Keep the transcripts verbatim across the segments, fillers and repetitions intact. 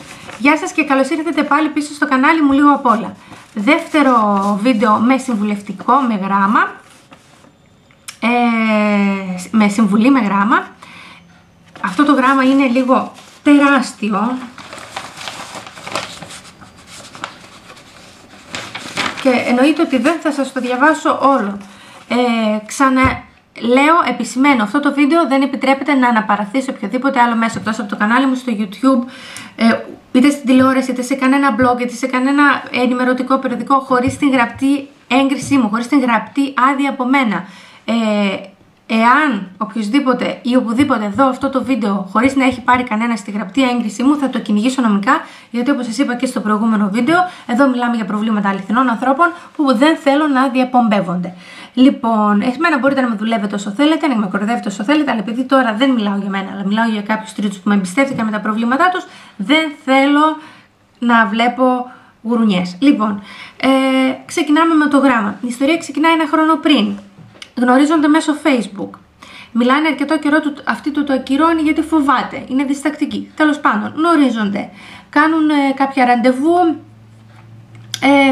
Γεια σας και καλώς ήρθατε πάλι πίσω στο κανάλι μου λίγο απ' όλα. Δεύτερο βίντεο με συμβουλευτικό, με γράμμα, ε, με συμβουλή με γράμμα. Αυτό το γράμμα είναι λίγο τεράστιο και εννοείται ότι δεν θα σας το διαβάσω όλο. Ε, ξανα... Λέω, επισημαίνω, αυτό το βίντεο δεν επιτρέπεται να αναπαραχθεί σε οποιοδήποτε άλλο μέσο εκτός από το κανάλι μου στο YouTube, ε, είτε στην τηλεόραση, είτε σε κανένα blog, είτε σε κανένα ενημερωτικό περιοδικό, χωρίς την γραπτή έγκρισή μου, χωρίς την γραπτή άδεια από μένα. Ε, εάν οποιοδήποτε ή οπουδήποτε δω αυτό το βίντεο χωρίς να έχει πάρει κανένα στη γραπτή έγκρισή μου, θα το κυνηγήσω νομικά, γιατί όπως σας είπα και στο προηγούμενο βίντεο, εδώ μιλάμε για προβλήματα αληθινών ανθρώπων που δεν θέλω να διαπομπεύονται. Λοιπόν, εσμένα μπορείτε να με δουλεύετε όσο θέλετε, να με κοροϊδεύετε όσο θέλετε, αλλά επειδή τώρα δεν μιλάω για μένα, αλλά μιλάω για κάποιους τρίτους που με εμπιστεύτηκαν με τα προβλήματά τους, δεν θέλω να βλέπω γουρουνιές. Λοιπόν, ε, ξεκινάμε με το γράμμα. Η ιστορία ξεκινάει ένα χρόνο πριν. Γνωρίζονται μέσω Facebook. Μιλάνε αρκετό καιρό, του, αυτή του το ακυρώνει γιατί φοβάται, είναι διστακτική. Τέλος πάντων, γνωρίζονται. Κάνουν ε, κάποια ραντεβού. Ε,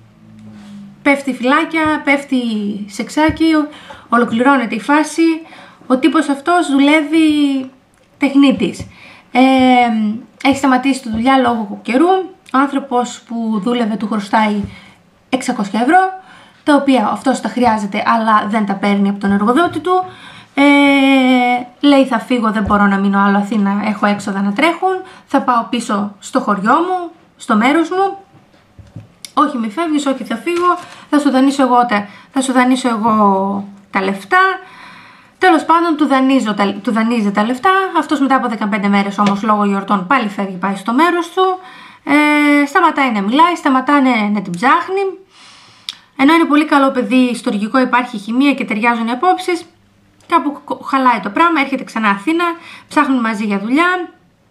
Πέφτει φυλάκια, πέφτει σεξάκι, ολοκληρώνεται η φάση. Ο τύπος αυτός δουλεύει τεχνίτης. Ε, έχει σταματήσει τη δουλειά λόγω καιρού. Ο άνθρωπος που δούλευε του χρωστάει εξακόσια ευρώ, τα οποία αυτός τα χρειάζεται αλλά δεν τα παίρνει από τον εργοδότη του. Ε, λέει θα φύγω, δεν μπορώ να μείνω άλλο Αθήνα, έχω έξοδα να τρέχουν. Θα πάω πίσω στο χωριό μου, στο μέρος μου. Όχι μη φεύγεις, όχι θα φύγω, θα σου δανείσω εγώ τα, θα σου δανείσω εγώ τα λεφτά. Τέλος πάντων του, δανείζω, του δανείζει τα λεφτά. Αυτός μετά από δεκαπέντε μέρες όμως λόγω γιορτών πάλι φεύγει, πάει στο μέρος του. Ε, σταματάει να μιλάει, σταματάει να, να την ψάχνει. Ενώ είναι πολύ καλό παιδί, στοργικό, υπάρχει χημεία και ταιριάζουν οι απόψεις. Κάπου χαλάει το πράγμα, έρχεται ξανά Αθήνα, ψάχνουν μαζί για δουλειά.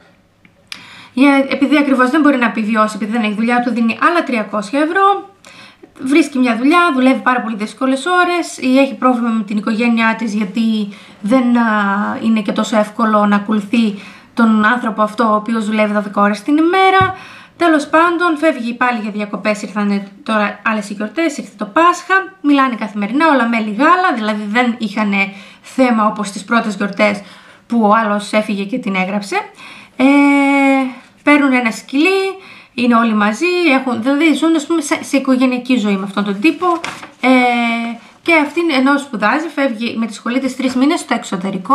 Επειδή ακριβώς δεν μπορεί να επιβιώσει, επειδή δεν έχει δουλειά, του δίνει άλλα τριακόσια ευρώ. Βρίσκει μια δουλειά, δουλεύει πάρα πολύ δύσκολες ώρες ή έχει πρόβλημα με την οικογένειά της γιατί δεν α, είναι και τόσο εύκολο να ακολουθεί τον άνθρωπο αυτό ο οποίος δουλεύει δώδεκα ώρες την ημέρα. Τέλος πάντων, φεύγει πάλι για διακοπές, ήρθαν τώρα άλλες γιορτές, ήρθε το Πάσχα, μιλάνε καθημερινά, όλα μέλι γάλα, δηλαδή δεν είχαν θέμα όπως τις πρώτες γιορτές που ο άλλος έφυγε και την έγραψε. Ε, παίρνουν ένα σκυλί, είναι όλοι μαζί, έχουν, δηλαδή ζουν ας πούμε, σε, σε οικογενειακή ζωή με αυτόν τον τύπο. Ε, και αυτή ενώ σπουδάζει, φεύγει με τη σχολή της τρεις μήνες στο εξωτερικό.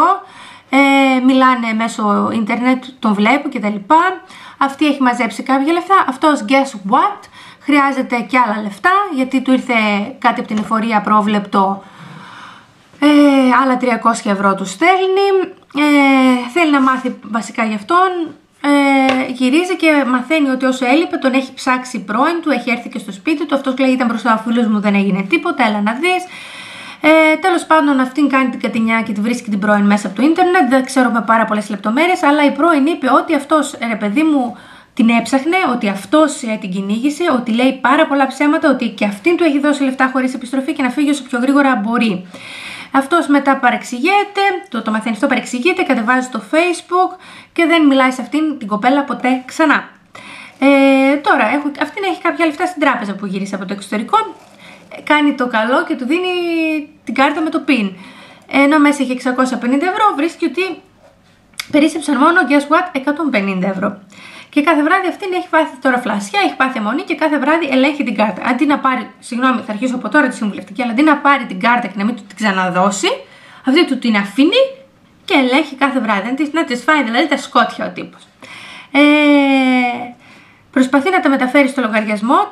Ε, μιλάνε μέσω ίντερνετ, τον βλέπουν κτλ. Αυτή έχει μαζέψει κάποια λεφτά. Αυτός guess what, χρειάζεται και άλλα λεφτά γιατί του ήρθε κάτι από την εφορία πρόβλεπτο. Ε, άλλα τριακόσια ευρώ του στέλνει. Ε, θέλει να μάθει βασικά γι' αυτόν. Ε, γυρίζει και μαθαίνει ότι όσο έλειπε τον έχει ψάξει η πρώην του, έχει έρθει και στο σπίτι του. Αυτός λέει ήταν μπροστά ο φίλος μου, δεν έγινε τίποτα, έλα να δεις. Ε, τέλος πάντων αυτήν κάνει την κατηνιά και τη βρίσκει την πρώην μέσα από το ίντερνετ. Δεν ξέρω με πάρα πολλές λεπτομέρειες, αλλά η πρώην είπε ότι αυτός ρε παιδί μου την έψαχνε, ότι αυτός ε, την κυνήγησε, ότι λέει πάρα πολλά ψέματα, ότι και αυτήν του έχει δώσει λεφτά χωρίς επιστροφή και να φύγει όσο πιο γρήγορα μπορεί. Αυτός μετά παρεξηγείται, το, το μαθαίνει αυτό, παρεξηγείται, κατεβάζει στο Facebook και δεν μιλάει σε αυτήν την κοπέλα ποτέ ξανά. Ε, τώρα, έχω, αυτήν έχει κάποια λεφτά στην τράπεζα που γύρισε από το εξωτερικό, κάνει το καλό και του δίνει την κάρτα με το πιν. Ενώ μέσα έχει εξακόσια πενήντα ευρώ, βρίσκει ότι περίσσεψαν μόνο, guess what, εκατόν πενήντα ευρώ. Και κάθε βράδυ αυτήν έχει πάθει τώρα φλασιά, έχει πάθει αιμονή και κάθε βράδυ ελέγχει την κάρτα. Αντί να πάρει, συγγνώμη, θα αρχίσω από τώρα τη συμβουλευτική, αλλά αντί να πάρει την κάρτα και να μην του την ξαναδώσει, αυτή του την αφήνει και ελέγχει κάθε βράδυ. Να τη φάει δηλαδή τα σκότια ο τύπος. Ε, προσπαθεί να τα μεταφέρει στο λογαριασμό,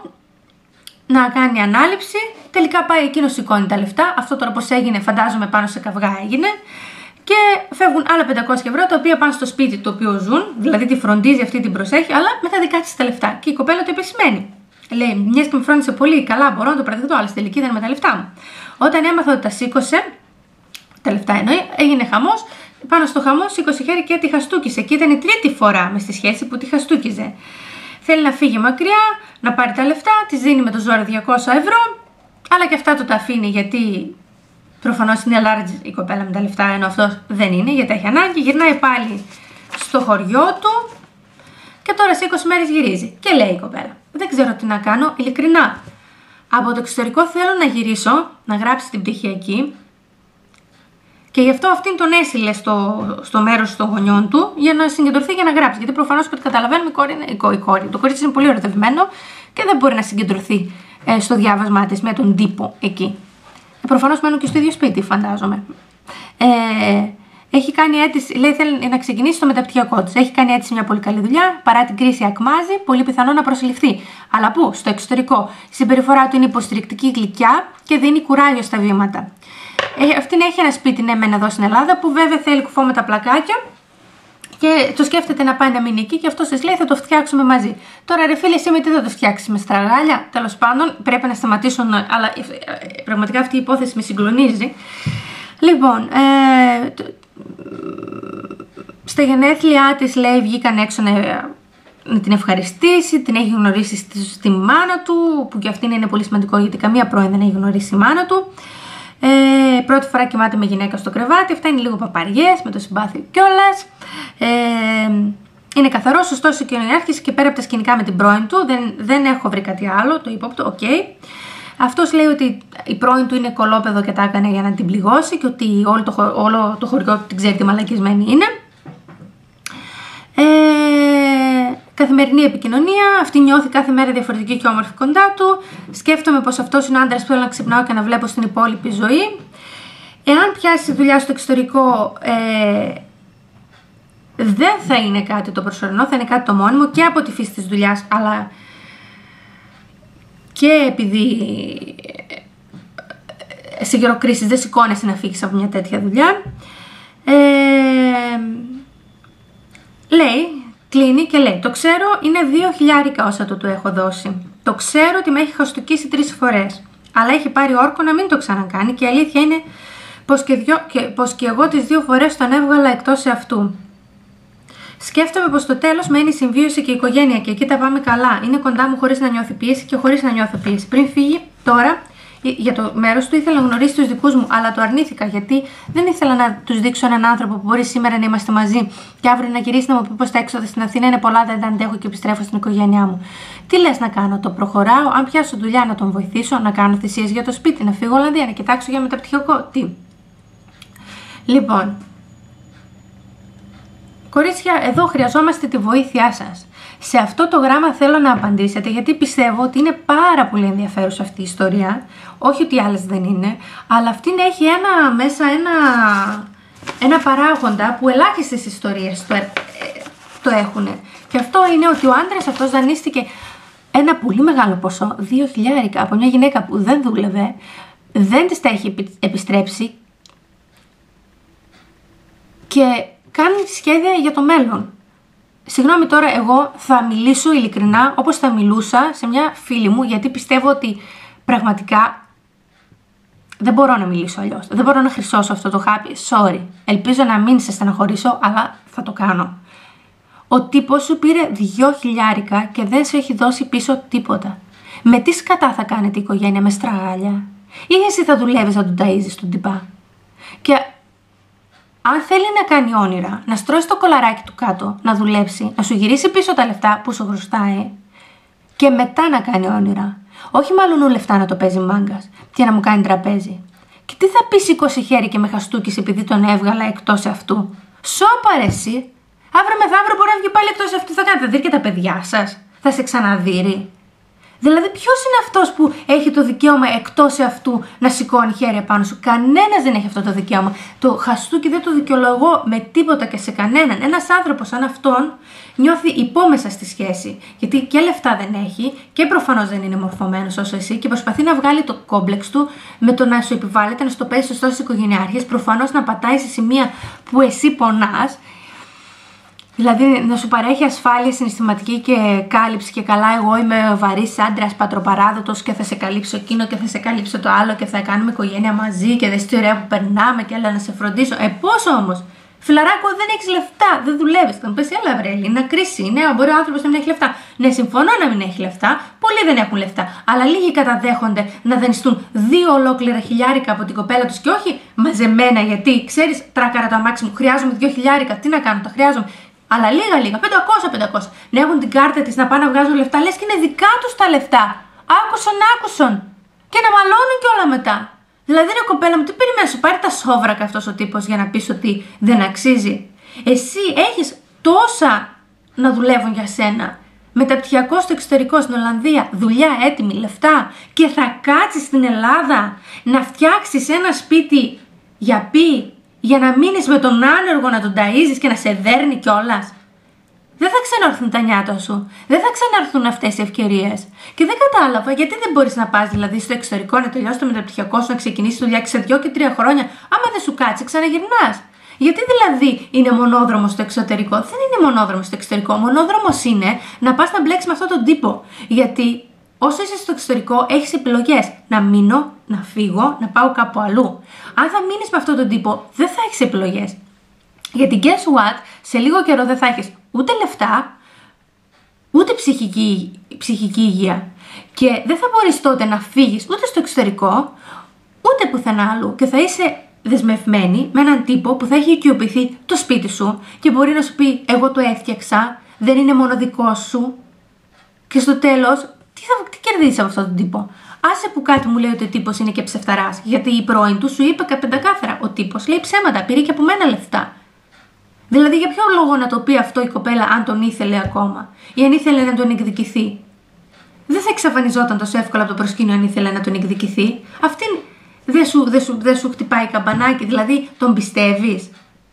να κάνει ανάληψη. Τελικά πάει εκείνο, σηκώνει τα λεφτά. Αυτό τώρα πώς έγινε, φαντάζομαι πάνω σε καυγά έγινε. Και φεύγουν άλλα πεντακόσια ευρώ τα οποία πάνε στο σπίτι το οποίο ζουν, δηλαδή τη φροντίζει, αυτή την προσέχει, αλλά με τα δικά της τα λεφτά. Και η κοπέλα το επισημαίνει. Λέει: μιας και με φρόντισε πολύ, καλά, μπορώ να το παραδεχτώ, αλλά στη τελική δεν είναι με τα λεφτά μου. Όταν έμαθα ότι τα σήκωσε, τα λεφτά εννοεί, έγινε χαμός. Πάνω στο χαμό σήκωσε χέρι και τη χαστούκισε. Και ήταν η τρίτη φορά με στη σχέση που τη χαστούκιζε. Θέλει να φύγει μακριά, να πάρει τα λεφτά, τη δίνει με το ζόρι διακόσια ευρώ, αλλά και αυτά του τα αφήνει γιατί. Προφανώς είναι large η κοπέλα με τα λεφτά, ενώ αυτός δεν είναι γιατί έχει ανάγκη. Γυρνάει πάλι στο χωριό του και και τώρα σε είκοσι μέρες γυρίζει. Και λέει η κοπέλα: δεν ξέρω τι να κάνω, ειλικρινά. Από το εξωτερικό θέλω να γυρίσω, να γράψει την πτυχιακή. Και γι' αυτό αυτήν τον έσυλε στο, στο μέρος των γονιών του για να συγκεντρωθεί για να γράψει. Γιατί προφανώς από ό,τι καταλαβαίνουμε η κόρη είναι, η κόρη, το κορίτσι είναι πολύ ερωτευμένο και δεν μπορεί να συγκεντρωθεί ε, στο διάβασμά της με τον τύπο εκεί. Ε, προφανώς μένουν και στο ίδιο σπίτι, φαντάζομαι. Ε, έχει κάνει αίτηση, λέει θέλει να ξεκινήσει το μεταπτυχιακό της. Έχει κάνει αίτηση μια πολύ καλή δουλειά, παρά την κρίση ακμάζει, πολύ πιθανό να προσεληφθεί. Αλλά πού? Στο εξωτερικό. Η συμπεριφορά του είναι υποστηρικτική, γλυκιά και δίνει κουράγιο στα βήματα. Ε, αυτήν έχει ένα σπίτι, ναι, μεν εδώ στην Ελλάδα, που βέβαια θέλει κουφό με τα πλακάκια και το σκέφτεται να πάει να μείνει εκεί και αυτό της λέει θα το φτιάξουμε μαζί. Τώρα ρε φίλε, εσύ με τι θα το φτιάξεις, με στραγάλια? Τέλος πάντων, πρέπει να σταματήσω, να... αλλά πραγματικά αυτή η υπόθεση με συγκλονίζει. Λοιπόν, ε, στα γενέθλιά της λέει βγήκαν έξω να, να την ευχαριστήσει, την έχει γνωρίσει στη, στη μάνα του, που και αυτή είναι πολύ σημαντικό γιατί καμία πρώην δεν έχει γνωρίσει η μάνα του. Ε, πρώτη φορά κοιμάται με γυναίκα στο κρεβάτι, αυτά είναι λίγο παπαριές, με το συμπάθειο κιόλας. Ε, είναι καθαρός, σωστός οικογενειάρχης και πέρα από τα σκηνικά με την πρώην του, δεν, δεν έχω βρει κάτι άλλο, το ύποπτο, οκ. Okay. Αυτός λέει ότι η πρώην του είναι κολόπεδο και τα έκανε για να την πληγώσει και ότι όλο το, όλο το χωριό την ξέρει τι μαλακισμένη είναι. Ε, καθημερινή επικοινωνία, αυτή νιώθει κάθε μέρα διαφορετική και όμορφη κοντά του. Σκέφτομαι πως αυτός είναι ο άντρας που θέλω να ξυπνάω και να βλέπω στην υπόλοιπη ζωή. Εάν πιάσει δουλειά στο εξωτερικό, ε, δεν θα είναι κάτι το προσωρινό, θα είναι κάτι το μόνιμο και από τη φύση της δουλειάς, αλλά και επειδή σε καιρό κρίσης δεν σηκώνεσαι να φύγεις από μια τέτοια δουλειά. Ε, λέει, κλείνει και λέει: το ξέρω, είναι δύο χιλιάρικα όσα του του έχω δώσει. Το ξέρω ότι με έχει χαστοκίσει τρεις φορές. Αλλά έχει πάρει όρκο να μην το ξανακάνει και η αλήθεια είναι πως και, δυο, και, πως και εγώ τις δύο φορές τον έβγαλα εκτός αυτού. Σκέφτομαι πως στο τέλος μένει η συμβίωση και η οικογένεια και εκεί τα πάμε καλά. Είναι κοντά μου χωρίς να νιώθει πίεση και χωρίς να νιώθω πίεση. Πριν φύγει, τώρα για το μέρος του ήθελα να γνωρίσει τους δικούς μου, αλλά το αρνήθηκα γιατί δεν ήθελα να τους δείξω έναν άνθρωπο που μπορεί σήμερα να είμαστε μαζί και αύριο να γυρίσει να μου πει πως τα έξοδα στην Αθήνα είναι πολλά, δεν τα αντέχω και επιστρέφω στην οικογένειά μου. Τι λες να κάνω, το προχωράω? Αν πιάσω δουλειά να τον βοηθήσω, να κάνω θυσίες για το σπίτι, να φύγω Ολλανδία, να κοιτάξω για μεταπτυχιακό, τι. Λοιπόν, κορίτσια, εδώ χρειαζόμαστε τη βοήθειά σας. Σε αυτό το γράμμα θέλω να απαντήσετε γιατί πιστεύω ότι είναι πάρα πολύ ενδιαφέρουσα αυτή η ιστορία. Όχι ότι άλλες δεν είναι, αλλά αυτή έχει ένα, μέσα ένα, ένα παράγοντα που ελάχιστες ιστορίες το, ε, το έχουν. Και αυτό είναι ότι ο άντρας αυτός δανείστηκε ένα πολύ μεγάλο ποσό, δύο χιλιάρικα, από μια γυναίκα που δεν δούλευε, δεν της τα έχει επιστρέψει και κάνει σχέδια για το μέλλον. Συγγνώμη τώρα, εγώ θα μιλήσω ειλικρινά όπως θα μιλούσα σε μια φίλη μου, γιατί πιστεύω ότι πραγματικά δεν μπορώ να μιλήσω αλλιώς. Δεν μπορώ να χρυσώσω αυτό το χάπι. Sorry. Ελπίζω να μην σε στεναχωρήσω, αλλά θα το κάνω. Ο τύπος σου πήρε δυο χιλιάρικα και δεν σου έχει δώσει πίσω τίποτα. Με τι σκατά θα κάνετε η οικογένεια, με στραγάλια? Ή εσύ θα δουλεύεις να τον ταΐζεις τον τυπά? Και αν θέλει να κάνει όνειρα, να στρώσει το κολαράκι του κάτω, να δουλέψει, να σου γυρίσει πίσω τα λεφτά που σου χρωστάει και μετά να κάνει όνειρα. Όχι μάλλον λεφτά να το παίζει μάγκας και να μου κάνει τραπέζι. Και τι θα πει σηκώσει χέρι και με χαστούκεις επειδή τον έβγαλα εκτός αυτού? Σώπα ρε εσύ! Αύριο μεθαύριο μπορεί να βγει πάλι εκτός αυτού, θα κάνετε, θα δει και τα παιδιά σας, θα σε ξαναδείρει. Δηλαδή, ποιος είναι αυτός που έχει το δικαίωμα εκτός αυτού να σηκώνει χέρι απάνω σου? Κανένας δεν έχει αυτό το δικαίωμα. Το χαστούκι δεν το δικαιολογώ με τίποτα και σε κανέναν. Ένας άνθρωπος σαν αυτόν νιώθει υπόμεσα στη σχέση. Γιατί και λεφτά δεν έχει και προφανώς δεν είναι μορφωμένος όσο εσύ και προσπαθεί να βγάλει το κόμπλεξ του με το να σου επιβάλλεται να στο πέσει σωστό στις οικογενειάρχες, προφανώς να πατάει σε σημεία που εσύ πονάς. Δηλαδή να σου παρέχει ασφάλεια συναισθηματική και κάλυψη και καλά, εγώ είμαι βαρύς άντρας πατροπαράδοτος και θα σε καλύψω εκείνο και θα σε καλύψω το άλλο και θα κάνουμε οικογένεια μαζί και δες τι ωραία που περνάμε και έλα να σε φροντίσω. Ε, πώς όμως? Φιλαράκο, δεν έχεις λεφτά, δεν δουλεύεις. Θα μου πεις, έλα βρε, είναι κρίση. Ναι, μπορεί ο άνθρωπος να μην έχει λεφτά. Ναι, συμφωνώ να μην έχει λεφτά. Πολλοί δεν έχουν λεφτά. Αλλά λίγοι καταδέχονται να δανειστούν δύο ολόκληρα χιλιάρικα από την κοπέλα τους και όχι μαζεμένα γιατί ξέρεις, τράκαρα το αμάξι μου, χρειάζομαι δύο χιλιάρικα. Τι να κάνω, τα χρειάζομαι. Αλλά λίγα λίγα, πεντακόσια πεντακόσια. Να έχουν την κάρτα της, να πάνε να βγάζουν λεφτά, λες και είναι δικά τους τα λεφτά. Άκουσον, άκουσον. Και να μαλώνουν και όλα μετά. Δηλαδή ρε κοπέλα μου, τι περιμένεις, σου πάρει τα σόβρακα αυτός ο τύπος για να πεις ότι δεν αξίζει. Εσύ έχεις τόσα να δουλεύουν για σένα. Μεταπτυχιακό στο εξωτερικό, στην Ολλανδία, δουλειά έτοιμη, λεφτά, και θα κάτσεις στην Ελλάδα να φτιάξεις ένα σπίτι για πει, για να μείνεις με τον άνεργο να τον ταΐζεις και να σε δέρνει κιόλας. Δεν θα ξαναρθούν τα νιάτα σου. Δεν θα ξαναρθούν αυτές οι ευκαιρίες. Και δεν κατάλαβα γιατί δεν μπορείς να πας δηλαδή στο εξωτερικό, να τελειώσεις το μεταπτυχιακό σου, να ξεκινήσεις δουλειά και σε δύο και τρία χρόνια. Άμα δεν σου κάτσει, ξαναγυρνάς. Γιατί δηλαδή είναι μονόδρομο στο εξωτερικό? Δεν είναι μονόδρομο στο εξωτερικό. Μονόδρομος είναι να πας να μπλέξεις με αυτόν τον τύπο. Γιατί όσο είσαι στο εξωτερικό, έχεις επιλογές. Να μείνω, να φύγω, να πάω κάπου αλλού. Αν θα μείνεις με αυτόν τον τύπο, δεν θα έχεις επιλογές. Γιατί guess what, σε λίγο καιρό δεν θα έχεις ούτε λεφτά, ούτε ψυχική, ψυχική υγεία. Και δεν θα μπορείς τότε να φύγεις ούτε στο εξωτερικό, ούτε πουθενά αλλού. Και θα είσαι δεσμευμένη με έναν τύπο που θα έχει οικειοποιηθεί το σπίτι σου και μπορεί να σου πει εγώ το έφτιαξα, δεν είναι μόνο δικό σου. Και στο τέλος, τι, θα, τι κερδίζεις από αυτόν τον τύπο? Άσε που κάτι μου λέει ότι ο τύπος είναι και ψευταράς. Γιατί η πρώην του σου είπε πεντακάθαρα, ο τύπος λέει ψέματα, πήρε και από μένα λεφτά. Δηλαδή για ποιο λόγο να το πει αυτό η κοπέλα αν τον ήθελε ακόμα ή αν ήθελε να τον εκδικηθεί? Δεν θα εξαφανιζόταν τόσο εύκολα από το προσκήνιο αν ήθελε να τον εκδικηθεί. Αυτήν δεν σου, δεν σου, δεν σου χτυπάει καμπανάκι, δηλαδή τον πιστεύεις?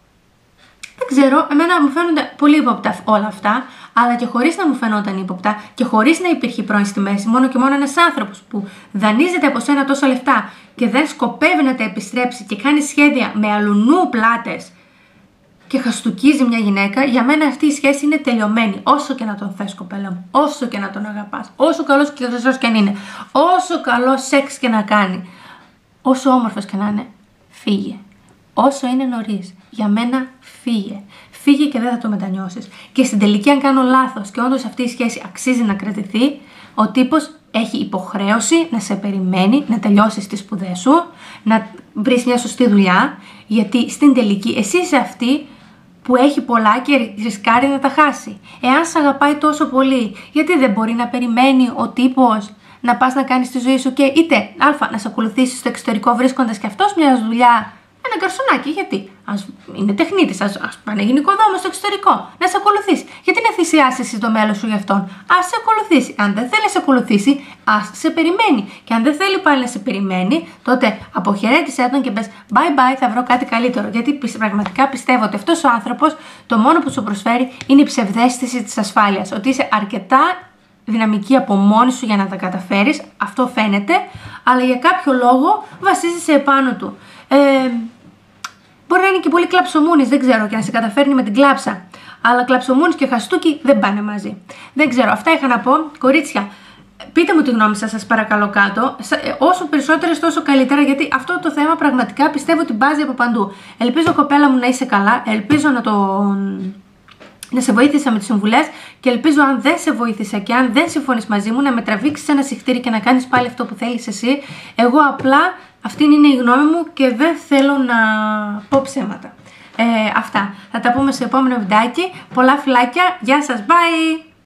Δεν ξέρω, εμένα μου φαίνονται πολύ ύποπτα όλα αυτά, αλλά και χωρίς να μου φαινόταν ύποπτα και χωρίς να υπήρχε πρώην στη μέση, μόνο και μόνο ένας άνθρωπος που δανείζεται από σένα τόσα λεφτά και δεν σκοπεύει να τα επιστρέψει και κάνει σχέδια με αλλουνού πλάτες και χαστούκίζει μια γυναίκα, για μένα αυτή η σχέση είναι τελειωμένη. Όσο και να τον θες, κοπέλα μου, όσο και να τον αγαπάς, όσο καλός και χρυσός και αν είναι, όσο καλό σεξ και να κάνει, όσο όμορφος και να είναι, φύγε. Όσο είναι νωρίς, για μένα φύγε. Φύγε και δεν θα το μετανιώσεις. Και στην τελική, αν κάνω λάθος και όντως αυτή η σχέση αξίζει να κρατηθεί, ο τύπος έχει υποχρέωση να σε περιμένει, να τελειώσεις τις σπουδές σου, να βρεις μια σωστή δουλειά, γιατί στην τελική εσύ είσαι αυτή που έχει πολλά και ρισκάρει να τα χάσει. Εάν σε αγαπάει τόσο πολύ, γιατί δεν μπορεί να περιμένει ο τύπος να πας να κάνεις τη ζωή σου και είτε α, να σε ακολουθήσει στο εξωτερικό βρίσκοντας και αυτός μια δουλειά, ένα γκαρσονάκι, γιατί ας είναι τεχνίτης, ας, ας πάνε γυναικοδόμο στο εξωτερικό, να σε ακολουθήσει. Γιατί να θυσιάσεις εσύ το μέλλον σου γι' αυτόν? Ας σε ακολουθήσει. Αν δεν θέλει να σε ακολουθήσει, ας σε περιμένει. Και αν δεν θέλει πάλι να σε περιμένει, τότε αποχαιρέτησέ τον και πες bye bye, θα βρω κάτι καλύτερο. Γιατί πραγματικά πιστεύω ότι αυτός ο άνθρωπος το μόνο που σου προσφέρει είναι η ψευδαίσθηση της ασφάλειας. Ότι είσαι αρκετά δυναμική από μόνη σου για να τα καταφέρεις, αυτό φαίνεται, αλλά για κάποιο λόγο βασίζεσαι επάνω του. Ε, μπορεί να είναι και πολύ κλαψομούνης, δεν ξέρω, και να σε καταφέρνει με την κλάψα. Αλλά κλαψομούνης και χαστούκι δεν πάνε μαζί. Δεν ξέρω, αυτά είχα να πω. Κορίτσια, πείτε μου τη γνώμη σας, σας παρακαλώ κάτω. Όσο περισσότερες τόσο καλύτερα, γιατί αυτό το θέμα πραγματικά πιστεύω ότι μπάζει από παντού. Ελπίζω, κοπέλα μου, να είσαι καλά. Ελπίζω να το... να σε βοήθησα με τις συμβουλές και ελπίζω, αν δεν σε βοήθησα και αν δεν συμφωνείς μαζί μου, να με τραβήξεις ένα συχτήρι και να κάνεις πάλι αυτό που θέλεις εσύ. Εγώ απλά αυτή είναι η γνώμη μου και δεν θέλω να πω ψέματα. Ε, αυτά. Θα τα πούμε σε επόμενο βιντεάκι. Πολλά φιλάκια. Γεια σας. Bye.